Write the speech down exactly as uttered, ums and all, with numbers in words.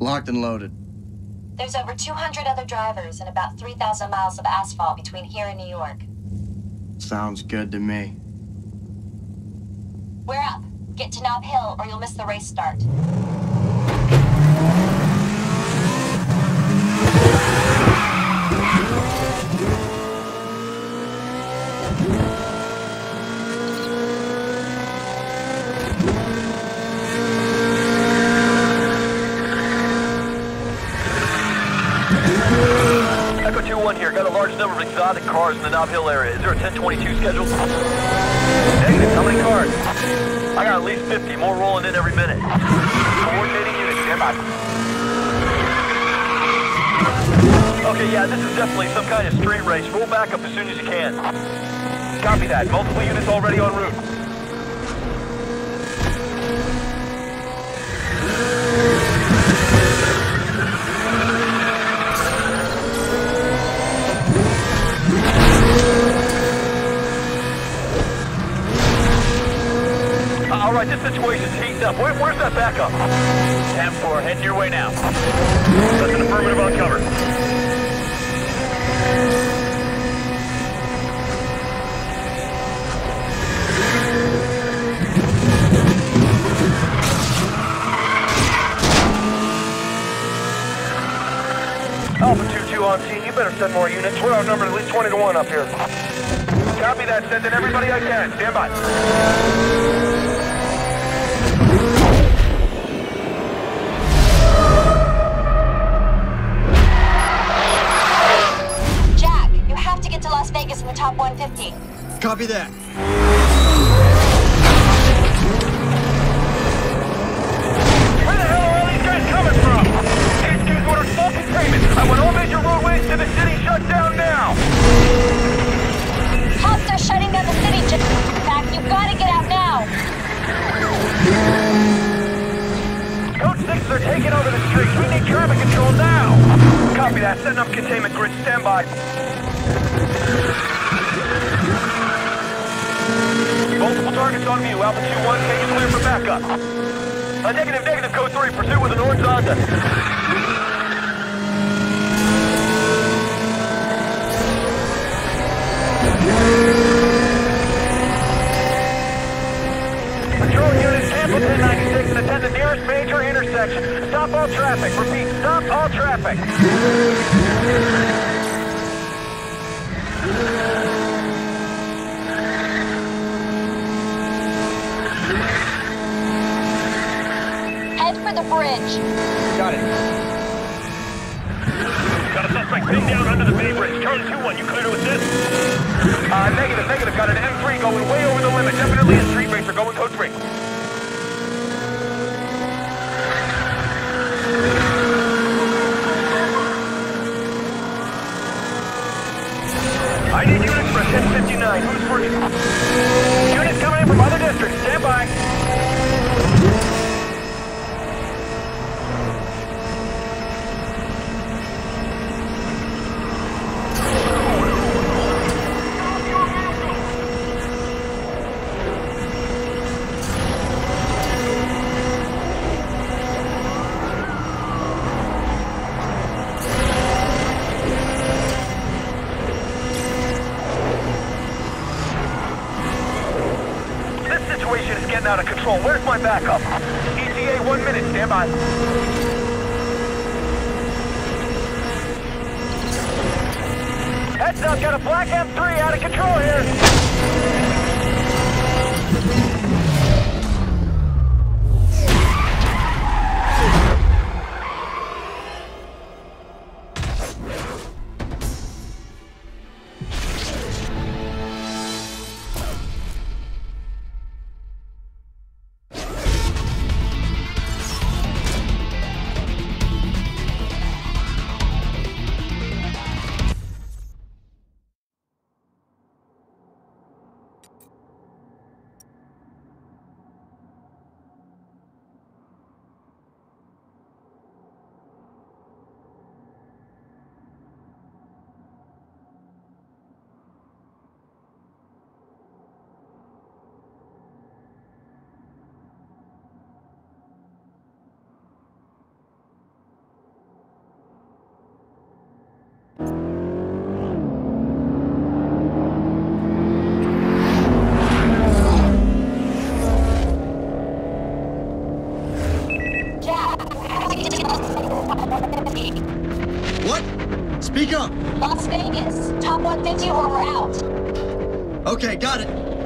Locked and loaded. There's over two hundred other drivers and about three thousand miles of asphalt between here and New York. Sounds good to me. We're up. Get to Nob Hill or you'll miss the race start. Echo two one here. Got a large number of exotic cars in the Nob Hill area. Is there a ten twenty-two scheduled? Negative. How many cars? I got at least fifty. More rolling in every minute. Coordinating units. Stand by. Okay, yeah, this is definitely some kind of street race. Roll back up as soon as you can. Copy that. Multiple units already en route. All right, this situation's heating up. Where, where's that backup? ten four, heading your way now. That's an affirmative on cover. Alpha two two on scene. You better send more units. We're outnumbered at least twenty to one up here. Copy that. Sending everybody I can. Stand by. Jack, you have to get to Las Vegas in the top one fifty. Copy that. Where the hell are all these guys coming from? H Q's orders full containment. I want all major roadways to the city shut down now. Cops are shutting down the city, Jack. Jack, you gotta get out now. Code six, they're taking over the streets. We need traffic control now. Copy that. Setting up containment grid. Stand by. Multiple targets on view. Alpha two one, can you clear for backup? A negative, negative, code three. Pursuit with an orange Honda. Patrol units, cancel ten ninety-six and attend the nearest major intersection. Stop all traffic. Repeat, stop all traffic. Head for the bridge. Got it. Got a suspect pinned down under the Bay Bridge. Charlie two one, you clear to assist? Uh, negative, negative. Got an M three going way over the limit. Definitely a street racer going code three. I need units for ten fifty-nine. Who's first? Units coming in from other districts. Stand by. Out of control. Where's my backup? E T A, one minute. Stand by. Heads up. Got a black M three out of control here. Top one fifty or we're out. Okay, got it.